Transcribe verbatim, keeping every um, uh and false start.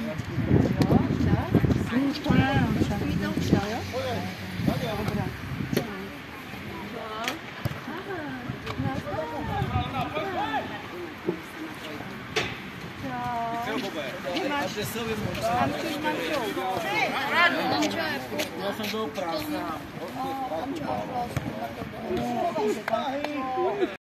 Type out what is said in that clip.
Już to ja muszę. Dobra. Mam coś, mam coś. Ja sam do pracy.